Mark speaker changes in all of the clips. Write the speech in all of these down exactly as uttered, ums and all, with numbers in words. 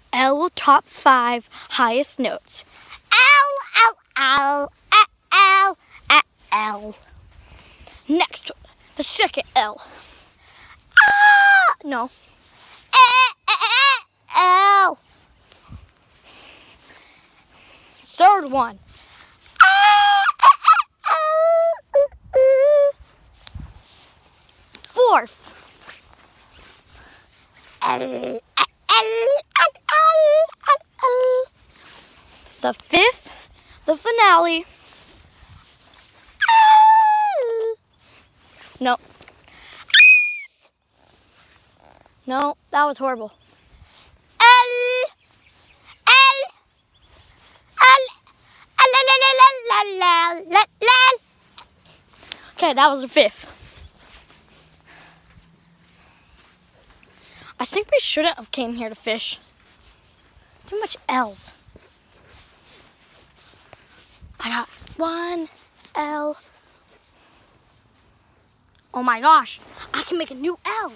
Speaker 1: L top five highest notes. L, L, L, L, L, L. Next, the second L. Ah, no. L. Third one. Fourth. L, L, L, L, L. The fifth, the finale. No. No, that was horrible. L, L, L, L, L, L, L, L. Okay, that was the fifth. I think we shouldn't have came here to fish. Too much L's. I got one L. Oh my gosh, I can make a new L.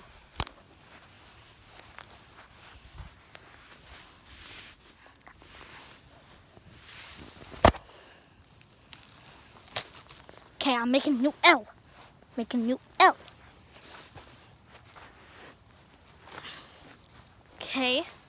Speaker 1: Okay, I'm making a new L. Making a new L. Okay.